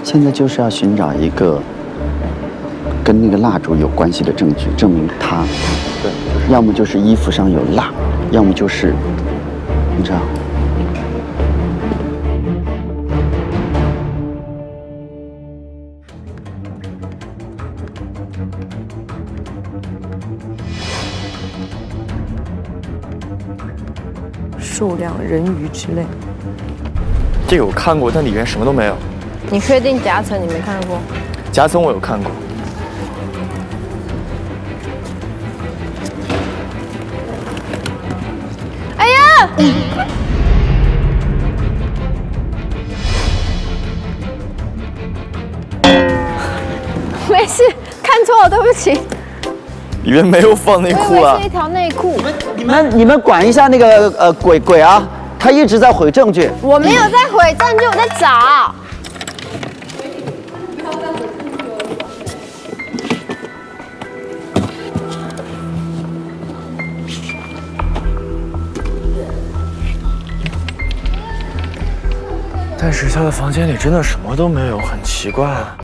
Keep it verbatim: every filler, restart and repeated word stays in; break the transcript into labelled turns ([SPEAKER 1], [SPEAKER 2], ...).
[SPEAKER 1] 现在就是要寻找一个跟那个蜡烛有关系的证据，证明他，对，要么就是衣服上有蜡，要么就是，你知道。
[SPEAKER 2] 数量、人鱼之类。
[SPEAKER 3] 这个我看过，但里面什么都没有。
[SPEAKER 2] 你确定夹层你没看过？
[SPEAKER 3] 夹层我有看过。
[SPEAKER 2] 哎呀！没事，看错了，对不起。
[SPEAKER 3] 里面没有放内裤了。
[SPEAKER 2] 是一条内裤。
[SPEAKER 1] 你们你们管一下那个呃鬼鬼啊，他一直在毁证据。
[SPEAKER 2] 我没有在毁证据，我在找。
[SPEAKER 3] 但是他的房间里真的什么都没有，很奇怪。